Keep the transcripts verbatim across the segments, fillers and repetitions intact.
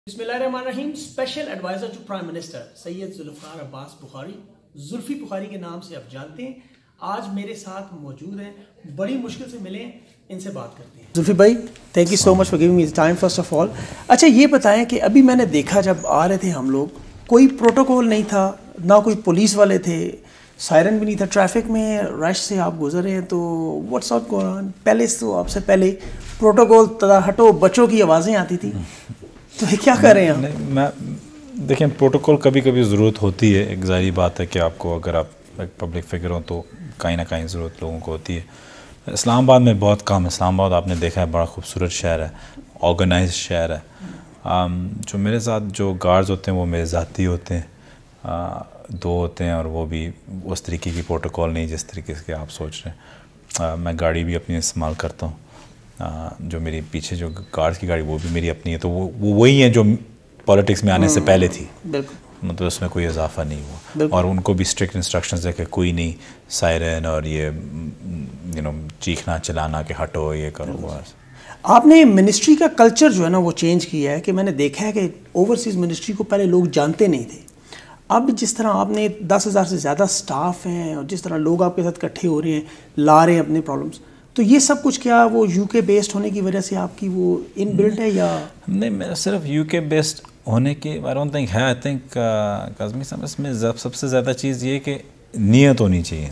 बिस्मिल्लाहिर्रहमानिर्रहीम। Special adviser to prime minister Syed Zulfar Abbas Bukhari, Zulfi Bukhari के नाम से आप जानते हैं, आज मेरे साथ मौजूद हैं। बड़ी मुश्किल से मिले, इनसे बात करते हैं। जुल्फ़ी भाई, thank you so much for giving me time first of all. अच्छा ये बताएं कि अभी मैंने देखा जब आ रहे थे हम लोग, कोई प्रोटोकॉल नहीं था, ना कोई पुलिस वाले थे, सायरन भी नहीं था, ट्रैफिक में रश से आप गुजर रहे हैं, तो व्हाट्स नॉट गोइंग ऑन। पहले तो आपसे पहले प्रोटोकॉल तदा हटो बच्चों की आवाज़ें आती थी, तो ये क्या कर रहे हैं? नहीं, मैं देखें, प्रोटोकॉल कभी कभी ज़रूरत होती है। एक ज़ाहिर बात है कि आपको, अगर आप एक पब्लिक फिगर हो तो कहीं ना कहीं ज़रूरत लोगों को होती है। इस्लामाबाद में बहुत कम। इस्लामाबाद आपने देखा है, बड़ा खूबसूरत शहर है, ऑर्गेनाइज्ड शहर है। आम, जो मेरे साथ जो गार्ड्स होते हैं वो मेरे ज़ाती होते हैं, आ, दो होते हैं, और वो भी उस तरीके की प्रोटोकॉल नहीं जिस तरीके से आप सोच रहे हैं। आ, मैं गाड़ी भी अपनी इस्तेमाल करता हूँ। जो मेरी पीछे जो गार्ड्स की गाड़ी वो भी मेरी अपनी है, तो वो वो वही है जो पॉलिटिक्स में आने से पहले थी। मतलब उसमें कोई इजाफा नहीं हुआ, और उनको भी स्ट्रिक्ट इंस्ट्रक्शंस है कि कोई नहीं सायरन और ये यू नो चीखना चिल्लाना कि हटो, ये करो। बस आपने मिनिस्ट्री का कल्चर जो है ना वो चेंज किया है कि मैंने देखा है कि ओवरसीज़ मिनिस्ट्री को पहले लोग जानते नहीं थे। अब जिस तरह आपने दस हज़ार से ज़्यादा स्टाफ हैं और जिस तरह लोग आपके साथ इकट्ठे हो रहे हैं, ला रहे हैं अपने प्रॉब्लम्स, तो ये सब कुछ क्या वो यूके बेस्ड होने की वजह से आपकी वो इन बिल्ड है या नहीं? मेरा सिर्फ यूके बेस्ड होने की आई डोंट थिंक है। आई थिंक काज़मी साहब, इसमें सबसे ज़्यादा चीज़ ये कि नीयत होनी चाहिए।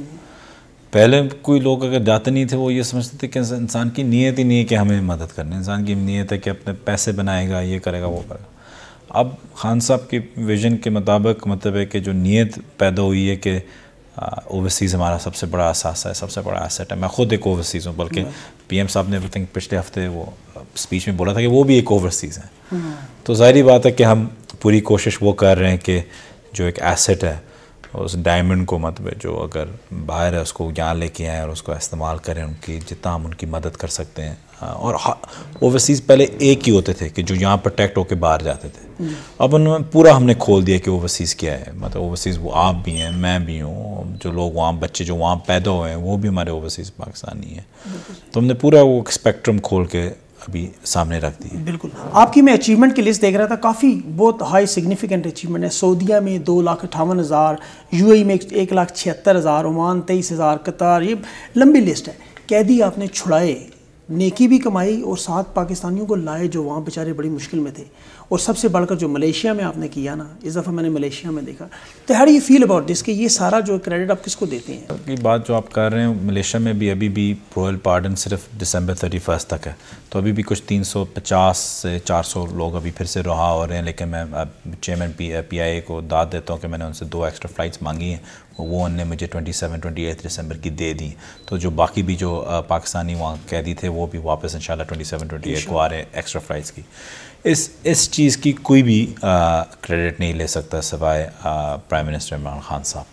पहले कोई लोग अगर जाते नहीं थे, वो ये समझते थे कि इंसान की नीयत ही नहीं है कि हमें मदद करनी। इंसान की नीयत है कि अपने पैसे बनाएगा, ये करेगा, वो करेगा। अब खान साहब की विजन के मुताबिक मतलब है कि जो नीयत पैदा हुई है कि ओवरसीज़ uh, हमारा सबसे बड़ा असासा है, सबसे बड़ा एसेट है। मैं खुद एक ओवरसीज़ हूँ, बल्कि पीएम साहब ने आई थिंक पिछले हफ्ते वो स्पीच में बोला था कि वो भी एक ओवरसीज़ है। तो ज़ाहिर बात है कि हम पूरी कोशिश वो कर रहे हैं कि जो एक एसेट है उस डायमंड को, मतलब जो अगर बाहर है उसको यहाँ लेके आएँ और उसको इस्तेमाल करें, उनकी जितना हम उनकी मदद कर सकते हैं। और ओवरसीज़ पहले एक ही होते थे कि जो यहाँ प्रोटेक्ट होकर बाहर जाते थे। अब उन्होंने पूरा हमने खोल दिया कि ओवरसीज़ क्या है। मतलब ओवरसीज़ वो आप भी हैं, मैं भी हूँ, जो लोग वहाँ बच्चे जो वहाँ पैदा हुए हैं वो भी हमारे ओवरसीज़ पाकिस्तानी हैं। तो हमने पूरा वो स्पेक्ट्रम खोल के अभी सामने रख दी। बिल्कुल। आपकी मैं अचीवमेंट की लिस्ट देख रहा था, काफ़ी बहुत हाई सिग्निफिकेंट अचीवमेंट है। सऊदीया में दो लाख अट्ठावन हज़ार, यू ए ई में एक लाख छिहत्तर हज़ार, ओमान तेईस हज़ार, कतार, ये लंबी लिस्ट है। कैदी आपने छुड़ाए, नेकी भी कमाई और साथ पाकिस्तानियों को लाए जो वहाँ बेचारे बड़ी मुश्किल में थे। और सबसे बढ़कर जो मलेशिया में आपने किया ना, इस दफ़ा मैंने मलेशिया में देखा। तो how do you feel about this कि ये सारा जो क्रेडिट आप किसको देते हैं? की बात जो आप कर रहे हैं, मलेशिया में भी अभी भी रॉयल पार्डन सिर्फ दिसंबर थर्टी फर्स्ट तक है, तो अभी भी कुछ तीन सौ पचास से चार सौ लोग अभी फिर से रहा हो रहे हैं। लेकिन मैं chairman P P I A को दाद देता हूँ कि मैंने उनसे दो एक्स्ट्रा फ़्लाइट्स मांगी हैं, वो उनने मुझे ट्वेंटी सेवन ट्वेंटी एट दिसंबर की दे दी। तो जो बाकी भी जो पाकिस्तानी वहाँ कैदी थे वो भी वापस इंशाल्लाह ट्वेंटी सेवन ट्वेंटी एट को आ रहे हैं एक्स्ट्रा फ़्लाइट्स की। इस इस चीज़ की कोई भी क्रेडिट नहीं ले सकता सिवाय प्राइम मिनिस्टर इमरान खान साहब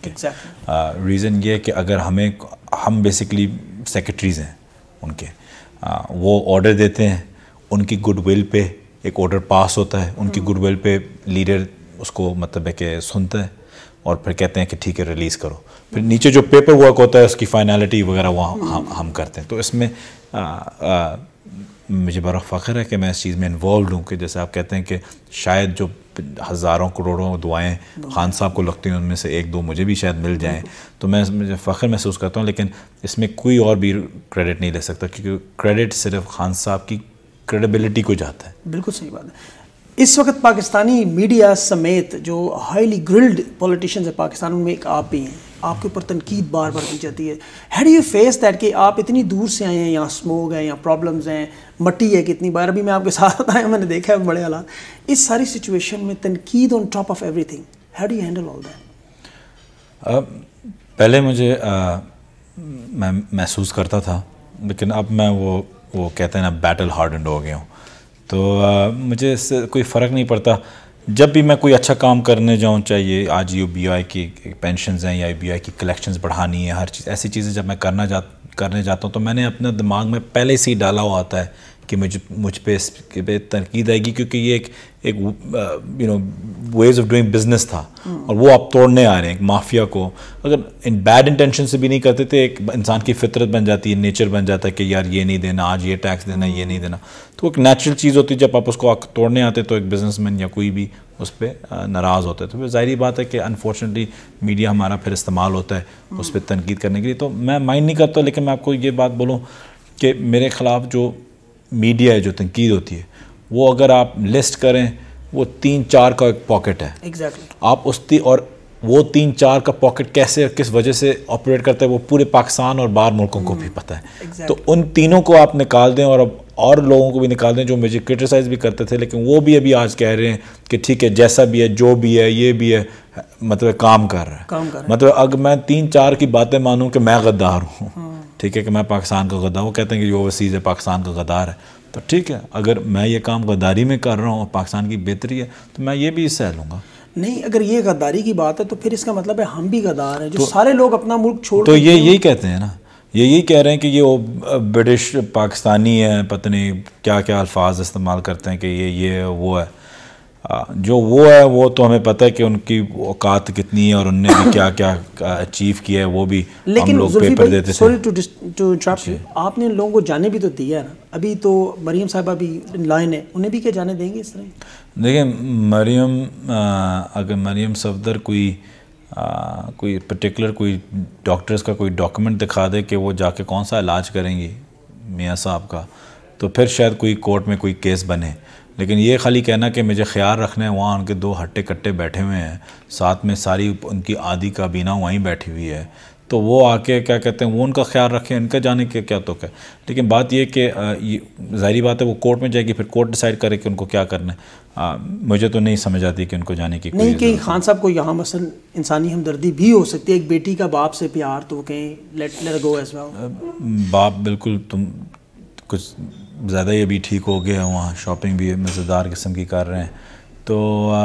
के। रीज़न ये है कि अगर हमें हम बेसिकली सेक्रेटरीज़ हैं उनके, आ, वो ऑर्डर देते हैं, उनकी गुडविल पे एक ऑर्डर पास होता है, उनकी गुडविल पे लीडर उसको मतलब है कि सुनता है और फिर कहते हैं कि ठीक है रिलीज़ करो। फिर नीचे जो पेपर वर्क होता है उसकी फाइनलिटी वगैरह वहाँ हम हम करते हैं। तो इसमें आ, आ, मुझे बड़ा फ़ख्र है कि मैं इस चीज़ में इन्वॉल्व हूँ कि जैसे आप कहते हैं कि शायद जो हज़ारों करोड़ों दुआएं खान साहब को लगती हैं उनमें से एक दो मुझे भी शायद मिल जाएं, तो मैं मुझे फ़ख्र महसूस करता हूँ। लेकिन इसमें कोई और भी क्रेडिट नहीं ले सकता, क्योंकि क्रेडिट सिर्फ खान साहब की क्रेडिबिलिटी को जाता है। बिल्कुल सही बात है। इस वक्त पाकिस्तानी मीडिया समेत जो हाईली ग्रिल्ड पॉलिटिशियंस है पाकिस्तान में, एक आप भी हैं, आपके ऊपर तनकीद बार बार की जाती है। How do you face that कि आप इतनी दूर से आए हैं, यहाँ स्मोक है, यहाँ प्रॉब्लम्स हैं, मट्टी है कितनी बार, अभी मैं आपके साथ आया, मैंने देखा है बड़े हालात। इस सारी सिचुएशन में तनकीद on top of everything, how do you handle all that? पहले मुझे आ, मैं महसूस करता था, लेकिन अब मैं वो वो कहते हैं ना बैटल हार्डन्ड हो गया हूँ। तो आ, मुझे इससे कोई फ़र्क नहीं पड़ता। जब भी मैं कोई अच्छा काम करने जाऊँ, चाहिए आज यू बी आई की पेंशन्स हैं या यू बी आई की कलेक्शंस बढ़ानी है, हर चीज़ ऐसी चीज़ें जब मैं करना जा करने जाता हूँ, तो मैंने अपने दिमाग में पहले से ही डाला हुआ आता है کہ مجھ مجھ پہ اس پہ تنقید آئے گی، کیونکہ یہ ایک ایک you know ways of doing business تھا اور وہ آپ توڑنے آ رہے ہیں ایک مافیا کو. اگر ان بیڈ انٹینشن سے بھی نہیں کرتے تھے، ایک انسان کی فطرت بن جاتی ہے، نیچر بن جاتا ہے کہ یار یہ نہیں دینا، آج یہ ٹیکس دینا، یہ نہیں دینا. تو ایک نیچرل چیز ہوتی ہے، جب آپ اس کو توڑنے آتے تو ایک بزنس مین یا کوئی بھی اس پہ ناراض ہوتا ہے. تو پھر ظاہری بات ہے کہ انفارچونیٹلی میڈیا ہمارا پھر استعمال ہوتا ہے اس پہ تنقید کرنے کے لیے. تو میں مائنڈ نہیں کرتا، لیکن میں آپ کو یہ بات بولوں کہ میرے خلاف جو میڈیا ہے، جو تنقید ہوتی ہے، وہ اگر آپ لسٹ کریں وہ تین چار کا ایک پاکٹ ہے. ایگزیکٹلی. آپ اس تی اور وہ تین چار کا پاکٹ کیسے اور کس وجہ سے آپریٹ کرتا ہے وہ پورے پاکستان اور باہر ملکوں کو بھی پتہ ہے. تو ان تینوں کو آپ نکال دیں اور اب اور لوگوں کو بھی نکال دیں جو مجھے کرٹیسائز بھی کرتے تھے، لیکن وہ بھی ابھی آج کہہ رہے ہیں کہ ٹھیک ہے جیسا بھی ہے، جو بھی ہے، یہ بھی ہے، مطلب کام کر رہا ہے. مطلب اگر میں تین چار کی باتیں مانوں کہ میں غدار ہوں، ٹھیک ہے، کہ میں پاکستان کا غدار، وہ کہتے ہیں کہ جو اوورسیز ہے پاکستان کا غدار ہے، تو ٹھیک ہے اگر میں یہ کام غداری میں کر رہا ہوں اور پاکستان کی بہتری ہے تو میں یہ بھی سہ لوں گا. نہیں، اگر یہ غداری کی بات ہے تو پھر اس کا مطلب ہے ہم بھی غدار ہیں، جو سارے لوگ اپنا ملک چھوڑ. تو یہ یہی کہتے ہیں نا، یہ یہی کہہ رہے ہیں کہ یہ برٹش پاکستانی ہے، پتہ نہیں کیا کیا الفاظ استعمال کرتے ہیں کہ یہ یہ وہ ہے. جو وہ ہے وہ تو ہمیں پتہ ہے کہ ان کی اوقات کتنی ہے اور ان نے بھی کیا کیا اچیو کیا ہے، وہ بھی ہم لوگ پیپر دیتے تھے. Sorry to to interrupt you, آپ نے ان لوگوں کو جانے بھی تو دیا ہے نا. ابھی تو مریم صاحبہ بھی لائن ہے، انہیں بھی کیا جانے دیں گے اس طرح؟ دیکھیں مریم، اگر مریم صفدر کوئی کوئی پرٹیکولر کوئی ڈاکٹرز کا کوئی ڈاکومنٹ دکھا دے کہ وہ جا کے کون سا علاج کریں گی میاں صاحب کا، تو پھر شاید کوئی کورٹ میں کوئی کیس بنے. لیکن یہ خالی کہنا کہ مجھے خیال رکھنا ہے، وہاں ان کے دو ہٹے کٹے بیٹھے ہوئے ہیں، ساتھ میں ساری ان کی آدھی کابینہ وہیں بیٹھی ہوئی ہے، تو وہ آ کے کیا کہتے ہیں وہ ان کا خیال رکھیں، ان کا جانے کے کیا تو ہے. لیکن بات یہ کہ ظاہری بات ہے وہ کورٹ میں جائے گی، پھر کورٹ ڈیسائیڈ کرے کہ ان کو کیا کرنا ہے. مجھے تو نہیں سمجھ آتی کہ ان کو جانے کی کوئی نہیں. کہ خان صاحب کو یہاں مثلا انسانی ہمدردی بھی ہو سکتی ہے، ایک بیٹی کا باپ سے پیار، تو وہ کہیں let let go as well. باپ بالکل تم کچھ زیادہ ہی ابھی ٹھیک ہو گیا، وہاں شاپنگ بھی مزیدار قسم کی کر رہے ہیں. تو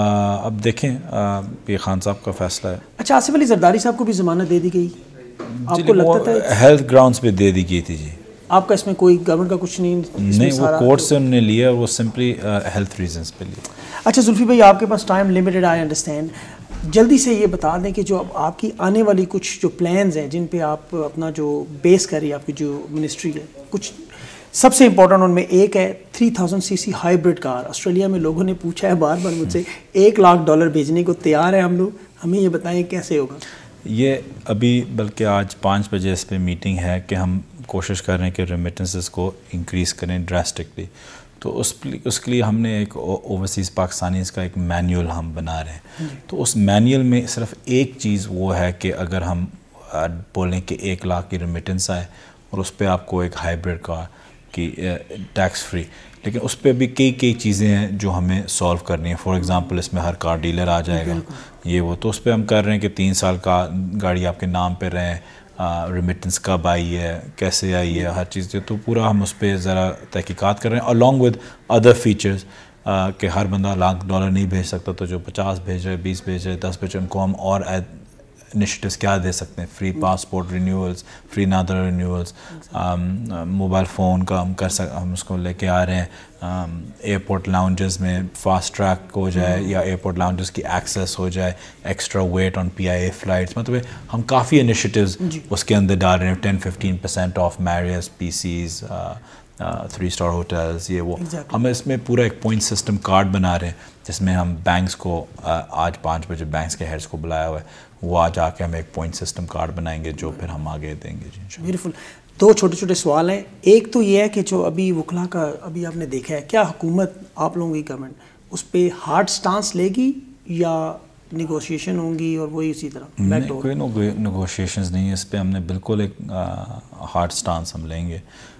اب دیکھیں یہ خان صاحب کا فیصلہ ہے. اچھا، آصف علی زرداری صاحب کو بھی ضمانت دے دی گئی، آپ کو لگتا تھا ہیلتھ گراؤنڈز پہ دے دی گئی تھی؟ جی. آپ کا اس میں کوئی گورنمنٹ کا کچھ نہیں؟ نہیں، وہ کورٹ سے انہوں نے لیا اور وہ سمپلی ہیلتھ ریزنس پہ لیا. اچھا زلفی بھائی، آپ کے پاس ٹائم لمیٹڈ، آئی انڈرسٹینڈ. جلدی سے یہ بتا دیں کہ جو آپ کی آنے والی کچھ جو پلانز ہیں جن پہ آپ اپنا جو بیس کر رہی ہے آپ کی جو منسٹری ہے، کچھ سب سے امپورٹنٹ ان میں ایک ہے three thousand C C hybrid car. Australia میں لوگوں نے پوچھا ہے بار بار مجھ سے، ایک لاکھ ڈالر بھیجنے کو تیار ہیں ہم لوگ، ہمیں یہ بتائیں کیسے ہوگا. یہ ابھی بلکہ آج پانچ بجے اس پہ میٹنگ ہے کہ ہم کوشش کر رہے ہیں کہ ریمیٹنسز کو انکریز کریں ڈراسٹکلی. تو اس اس کے لیے ہم نے ایک اوورسیز پاکستانیز کا ایک مینیول ہم بنا رہے ہیں. تو اس مینیول میں صرف ایک چیز وہ ہے کہ اگر ہم بولیں کہ ایک لاکھ کی ریمیٹنس آئے اور اس پہ آپ کو ایک ہائیبرڈ کار کی ٹیکس فری، لیکن اس پہ بھی کئی کئی چیزیں ہیں جو ہمیں سولو کرنی ہیں. فار ایگزامپل اس میں ہر کار ڈیلر آ جائے گا، یہ وہ. تو اس پہ ہم کر رہے ہیں کہ تین سال کا گاڑی آپ کے نام پہ رہیں، ریمیٹنس کب آئی ہے، کیسے آئی ہے، ہر چیز. تو پورا ہم اس پہ ذرا تحقیقات کر رہے ہیں، along with ادر فیچرز کہ ہر بندہ لاکھ ڈالر نہیں بھیج سکتا، تو جو پچاس بھیج رہے، بیس بھیج رہے، دس بھیج رہے، ان کو ہم اور انیشیٹیوز کیا دے سکتے ہیں. Free passport renewals, free NADRA renewals, mobile phone کا ہم کر سک ہم اس کو لے کے آ رہے ہیں. ایئرپورٹ لاؤنجز میں فاسٹ ٹریک ہو جائے یا ایئرپورٹ لاؤنجز کی ایکسیس ہو جائے، extra weight on P I A flights. مطلب ہم کافی انیشیٹیوز اس کے اندر ڈال رہے ہیں. Ten fifteen percent of Marriotts, P Cs, three star hotels, یہ وہ. ہم اس میں پورا ایک پوائنٹ سسٹم کارڈ بنا رہے ہیں جس میں ہم بینکس کو آج پانچ بجے بینکس کے ہیڈس کو بلایا ہوا ہے، وہ آج آ کے ہم ایک پوائنٹ سسٹم کارڈ بنائیں گے جو پھر ہم آگے دیں گے. جی بیوٹیفل. دو چھوٹے چھوٹے سوال ہیں. ایک تو یہ ہے کہ جو ابھی وکلا کا ابھی آپ نے دیکھا ہے، کیا حکومت آپ لوگوں کی گورنمنٹ اس پہ ہارڈ سٹانس لے گی یا نیگوشیشن ہوں گی اور وہی اسی طرح؟ نہیں، کوئی نیگوشیشنز نہیں ہے اس پہ. ہم نے بالکل ایک ہارڈ سٹانس ہم لیں گے.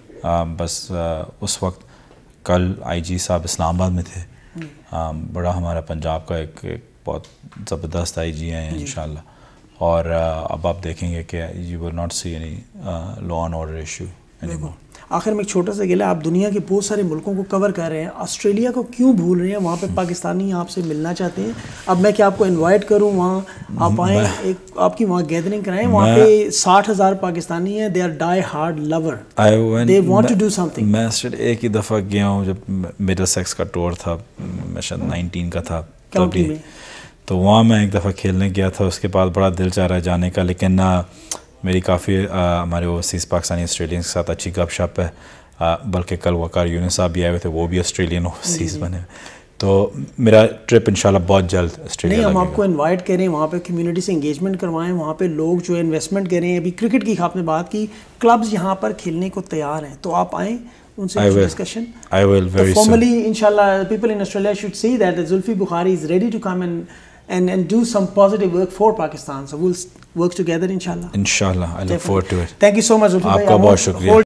بس اس وقت کل آئی جی صاحب اسلام آباد میں تھے، بڑا ہمارا پنجاب کا ایک بہت زبردست آئی جی ہیں انشاءاللہ. اور اب آپ دیکھیں گے کہ you will not see any law and order issue any more. آخر میں ایک چھوٹا سا گلا, آپ دنیا کے بہت سارے ملکوں کو کور کر رہے ہیں, آسٹریلیا کو کیوں بھول رہے ہیں؟ وہاں پہ پاکستانی آپ سے ملنا چاہتے ہیں. اب میں کیا آپ کو انوائٹ کروں وہاں, آپ آئیں, ایک آپ کی وہاں گیدرنگ کرائیں. وہاں پہ ساٹھ ہزار پاکستانی ہیں, they are die hard lover, they want to do something. میں ایک ہی دفعہ گیا ہوں جب مڈل سیکس کا ٹور تھا, میں شاید نائنٹین کا تھا, تو وہاں میں ایک دفعہ کھیلنے گیا تھا. اس کے بعد بڑا دل چاہ رہا ہے جانے کا, لیکن میری کافی ہمارے اوورسیز پاکستانی آسٹریلین کے ساتھ اچھی گپ شپ ہے. بلکہ کل وقار یونس صاحب بھی آئے ہوئے تھے, وہ بھی آسٹریلین اوورسیز بنے. تو میرا ٹرپ انشاءاللہ بہت جلد آسٹریلیا. نہیں, ہم آپ کو انوائٹ کریں, وہاں پہ کمیونٹی سے انگیجمنٹ کروائیں, وہاں پہ لوگ جو ہے انویسٹمنٹ کریں. ابھی کرکٹ کی آپ نے بات کی, کلبز یہاں پر کھیلنے کو تیار ہیں, تو آپ آئیں, ان سے discussion. I will very soon. Formally, inshallah, people in Australia should see that Zulfi Bukhari is ready to come and and and do some positive work for Pakistan. So we'll work together, inshallah. Inshallah, I look forward to it. Thank you so much, Zulfi. آپ کا بہت شکریہ.